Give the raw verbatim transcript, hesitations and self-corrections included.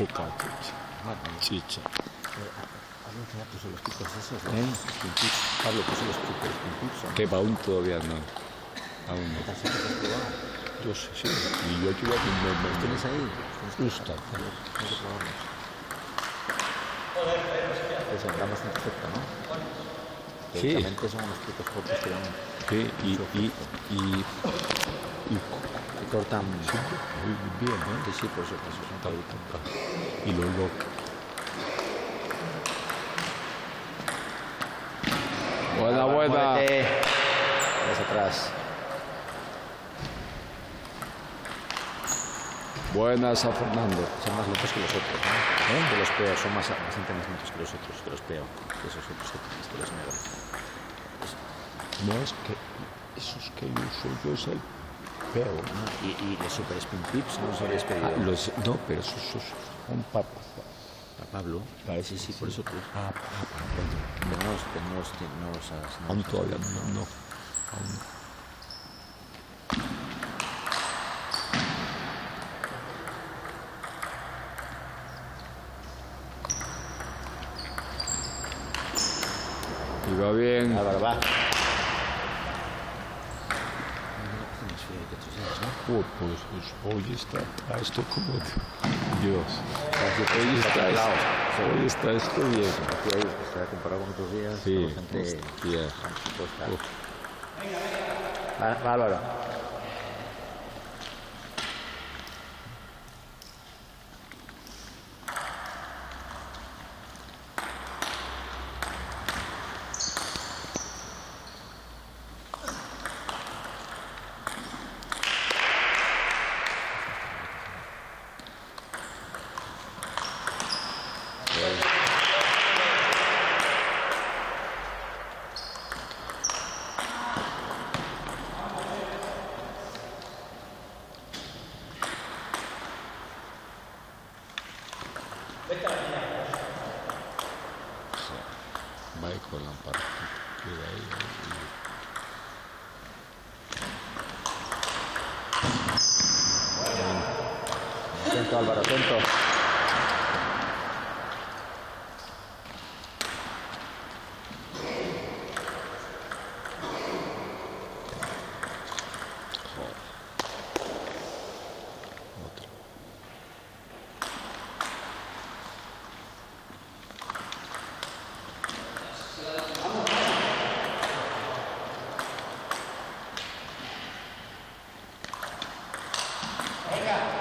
poca chicha. Pablo, ¿qué puso los picos esos? ¿Eh? Pablo puso los picos, los picos. Que aún todavía no. Aún no. ¿Estás seguro que has probado? Yo sí, sí. Y yo aquí voy a comer. ¿Los tienes ahí? Gusta. Hay que probarlos. Pues entramos en efecto, ¿no? Sí. Teóricamente son unos picos cortos que dan... Sí, y... y, y, y que cortan... Sí, muy bien, ¿no? Sí, sí, por eso, por eso son tablitas. Y luego... Buena, buena. Vas atrás. Buenas a Fernando. Son más lentos que los otros, ¿no? ¿Eh? Que los peos son más, bastante más lentos que los otros, que los peo, que esos otros que los negros. No es que esos que yo uso yo es el peo. Ah, y, y los super spin pips no los habéis pedido. Ah, los, no, pero esos, esos son para pa Pablo. Para sí, sí, por eso tú. Ah, ah, ah, pero no los, no los, no los has... No aún los todavía has... no, no. Aún. Y va bien. Álvaro, va. Oh, pues, pues hoy está esto como Dios. Hoy está, esto, hoy está esto bien. Aquí hay, o sea, comparado con otros días, sí, gente... Yeah. Va, va, Álvaro. Michael Lampard queda ahí, ahí. Atento, Álvaro, atento. Venga.